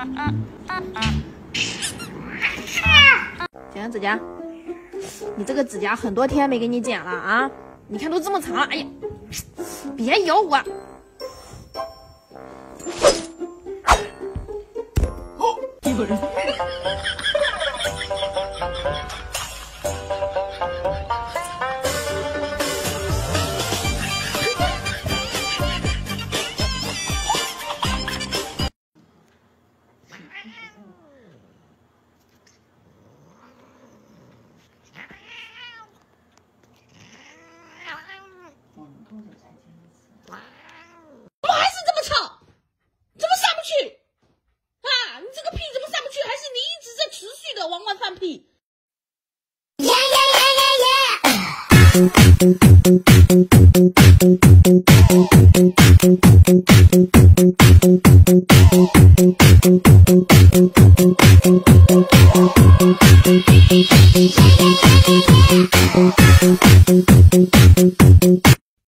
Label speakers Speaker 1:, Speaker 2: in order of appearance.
Speaker 1: 剪指甲，你这个指甲很多天没给你剪了啊！你看都这么长了，哎呀，别咬我！有人。
Speaker 2: 怎么还是这么吵？怎么上不去？啊，你这个屁怎么上不去？还是你一直在持续的往外放屁？